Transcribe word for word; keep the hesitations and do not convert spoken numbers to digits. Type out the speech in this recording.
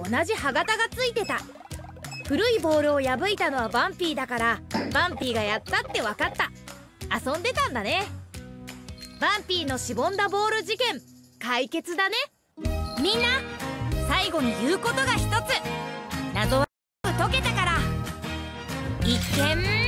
同じ歯型がついてた。古いボールを破いたのはバンピーだから、バンピーがやったって分かった。遊んでたんだね。バンピーのしぼんだボール事件解決だね。みんな最後に言うことが一つ。謎は解けたから。一見